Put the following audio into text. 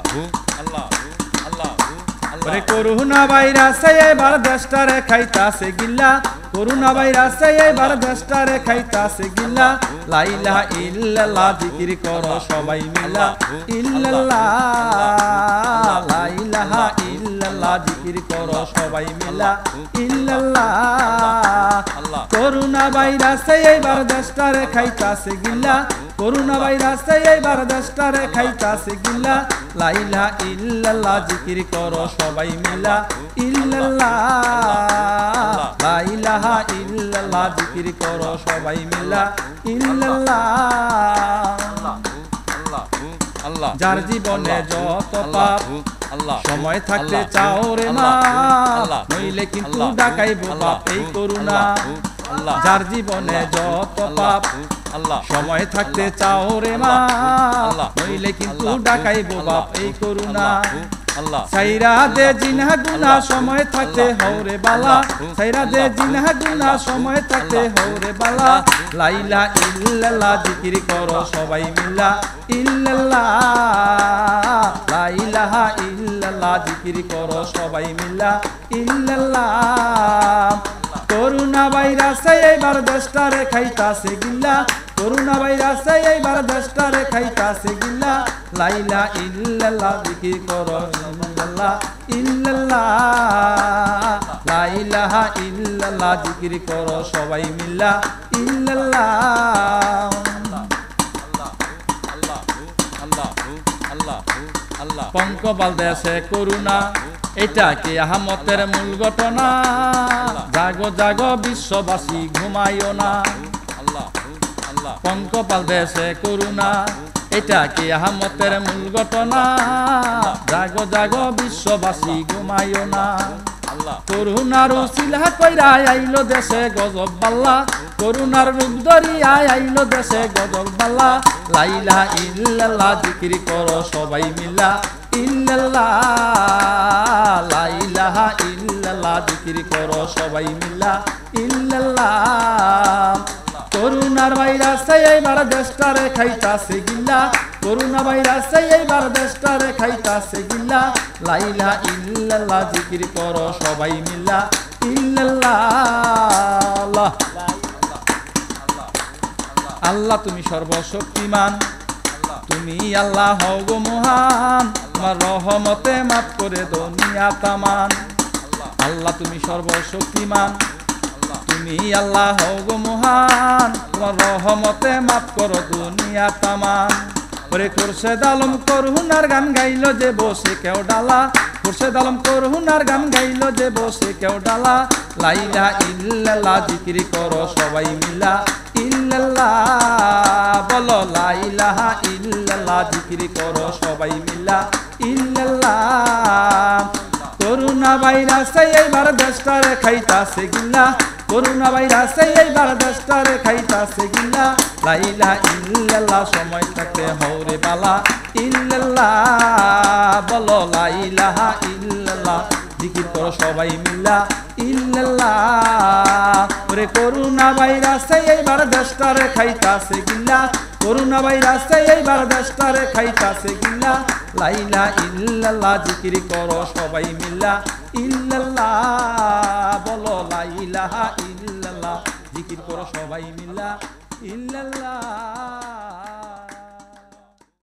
ওরে করোনা ভাইরাসে এবার দেশটারে খাইতাছে গিল্লা, করোনা ভাইরাসে এবার দেশটারে খাইতাছে গিল্লা। লা ইলাহা ইল্লাল্লাহ জিকির করো সবাই মিল্লা, ইল্লাল্লাহ লা ইলাহা ইল্লাল্লাহ জিকির করো সবাই মিল্লা, ইল্লাল্লাহ। করোনা ভাইরাসে এবার দেশটারে খাইতাছে গিল্লা, করোনা ভাইরাসে এবার দেশটারে খাইতাছে গিল্লা। লা ইলাহা ইল্লাল্লাহ জিকির করো সবাই মিল্লা, ইল্লাল্লাহ লা ইলাহা ইল্লাল্লাহ জিকির করো সবাই মিল্লা, ইল্লাল্লাহ। যার জীবনে যত পাপ সময় থাকতে চাও রে মা, নইলে কিন্তু ডাকাইব বাপ এই করুণা। যার জীবনে যত পাপ সময় থাকতে চাও রে মা, নইলে কিন্তু ডাকাইব বাপ এই করুণা। সাইরা দে জিনা গুনা সময় থাকতে হৌরে বালা, সাইরা দে জিনা গুনা সময় থাকতে হৌরে বালা। লা ইলাহা ইল্লাল্লাহ জিকির করো সবাই মিল্লা, ইল্লাল্লাহ লা ইলাহা ইল্লাল্লাহ জিকির করো সবাই মিল্লা, ইল্লাল্লাহ। করোনা ভাইরাসে এবার দেশটারে খাইতাছে গিল্লা, করোনা ভাইরাসে এবার দেশটারে খাইতাছে গিল্লা। লা ইলাহা ইল্লাল্লাহ জিকির করো ইল্লাল্লাহ, ইল্লাল্লাহ লা ইলাহা ইল্লাল্লাহ জিকির করো সবাই মিল্লা, ইল্লাল্লাহ। পঙ্কপাল দেশে করুণা, এটা কি আহমতের মূল ঘটনা। জাগো জাগো বিশ্ববাসী ঘুমাইও না, পঙ্কপাল দেশে করুণা, এটা কি আহমতের মূল ঘটনা। জাগো জাগো বিশ্ববাসী ঘুমাইও না। করুণার উসিলা কইরা আইলো দেশে গজব বাল্লা, করুণার রূপ ধরিয়া আইলো দেশে গজব বাল্লা। লা ইলাহা ইল্লাল্লাহ জিকির করো সবাই মিল্লা, ইল্লাল্লাহ লা ইলাহা ইল্লাল্লাহ জিকির করো সবাই মিল্লা, ইল্লাল্লাহ। করোনার ভাইরাসে এইবার দেশটারে খাইতাছে গিল্লা, করোনা ভাইরাসে এইবার দেশটারে খাইতাছে গিল্লা। লা ইলাহা ইল্লাল্লাহ জিকির করো সবাই মিল্লা, ইল্লাল্লাহ। আল্লাহ তুমি সর্বশক্তিমান, তুমি আল্লাহ হও গো মহান, তোমার রহমতে মাফ করে দুনিয়া তামান। আল্লাহ তুমি সর্বশক্তিমান, তুমি আল্লাহ হও গো মহান, তোমার রহমতে মাফ করো দুনিয়া তামান। ওরে খুরশেদ আলম করুণার গান গাইলো যে বসে কেউ ডালা, খুরশেদ আলম করুণার গান গাইলো যে বসে কেউ ডালা। লা ইলাহা ইল্লাল্লাহ জিকির করো সবাই মিল্লা, ইল্লাল্লাহ বলো লা ইলাহা ইল্লাল্লাহ জিকির করো সবাই মিল্লা, ইল্লাল্লাহ। করোনা ভাইরাসে এইবার দেশটারে খাইতাছে গিল্লা, করোনা ভাইরাসে এইবার দেশটারে খাইতাছে গিল্লা। লা ইলাহা ইল্লাল্লাহ সময় থাকতে হৌরে বালা, ইল্লাল্লাহ বলো লা ইলাহা ইল্লাল্লাহ জিকির করো সবাই মিল্লা, ইল্লাল্লাহ। ওরে করোনা ভাইরাসে এইবার দেশটারে খাইতাছে গিল্লা, করোনা ভাইরাসে এইবার দেশটারে খাইতাছে গিল্লা। লা ইলাহা ইল্লাল্লাহ জিকির করো সবাই মিল্লা, ইল্লাল্লাহ বলো লা ইলাহা ইল্লাল্লাহ জিকির করো সবাই মিল্লা, ইল্লাল্লাহ।